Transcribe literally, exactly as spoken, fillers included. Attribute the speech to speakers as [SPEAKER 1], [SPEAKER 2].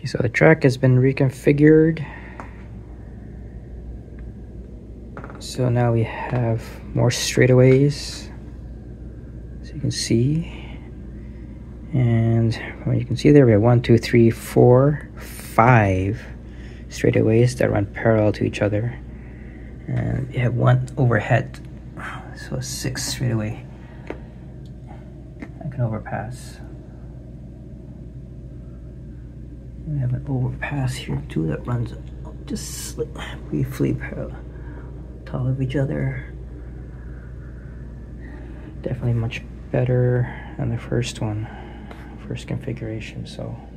[SPEAKER 1] So the track has been reconfigured. So now we have more straightaways, as you can see. And well, you can see there we have one, two, three, four, five straightaways that run parallel to each other. And we have one overhead, so six straightaway I can overpass. We have an overpass here too that runs just briefly parallel top of each other. Definitely much better than the first one, first configuration. So